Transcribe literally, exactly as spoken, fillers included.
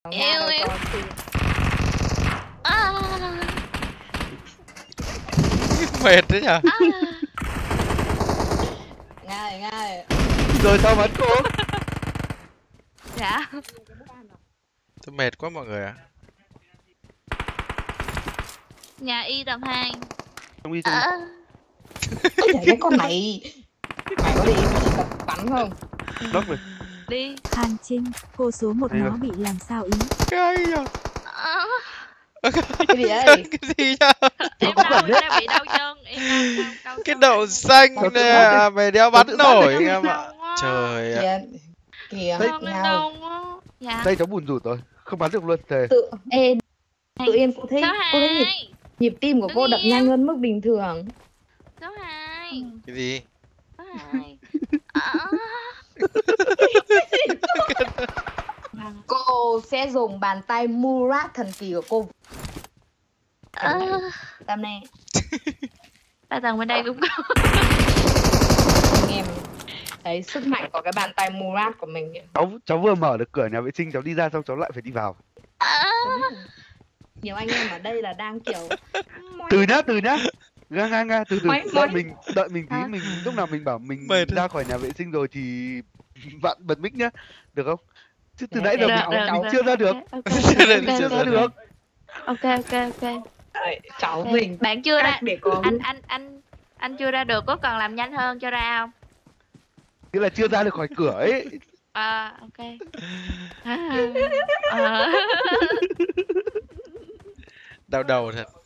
Yêu đâu em. cho xin. À. Mệt đấy nhở. À. Nga ơi, Nga ơi. Rồi sao bắn cô? Dạ. Tôi mệt quá mọi người ạ. Nhà y tầng hai. Trong đi trong đi. À. Ôi trời, cái con này. Mày có đi tập bắn không? Nóc rồi. Đi. Hàn Trinh, cô số một Đây nó rồi. bị làm sao ý? Cái gì à? À. Cái gì đấy? Cái gì nhá? Em đau, em đang bị đau chân. Em đang đau, đau Cái chân. đậu xanh Sao tự nè, sát mày đeo bắn nổi anh em ạ. Đau quá. Trời ạ. Kìa. Kìa. Đấy. Không, em Nga ơi. đau quá. Dạ. Tay cháu buồn rủi rồi, không bắn được luôn thề. Tự ê, tự nhiên cô thấy Số cô thấy nhịp, hai. nhịp tim của Tự cô đập nhiên. nhanh hơn mức bình thường. Số hai. Cái gì? Số hai. À. Cô sẽ dùng bàn tay Murat thần kỳ của cô. À. Tâm nè. Ba tầng bên đây cũng có. Anh em thấy sức mạnh của cái bàn tay Murat của mình kìa. Cháu cháu vừa mở được cửa nhà vệ sinh, cháu đi ra xong cháu lại phải đi vào. À. Nhiều anh em ở đây là đang kiểu Từ nhá, từ nhá. Nga nga nga, từ từ. Mấy- Đợi mấy- mình, đợi mình tí, Hả? mình lúc nào mình bảo mình Mệt ra khỏi nhà vệ sinh rồi thì bạn bật mic nhá. Được không? Chứ từ Dạ, nãy giờ được, mình, được, mình được. chưa ra được. Ok, Chưa ra ok, được, chưa ok, ra Chưa được. ok, ok, ok. Đấy, cháu Ok. mình Bạn chưa ra. cách để có Anh anh anh anh chưa ra được, có cần làm nhanh hơn cho ra không? Nghĩa là chưa ra được khỏi cửa ấy. À, ok. À, à. Đau đầu thật.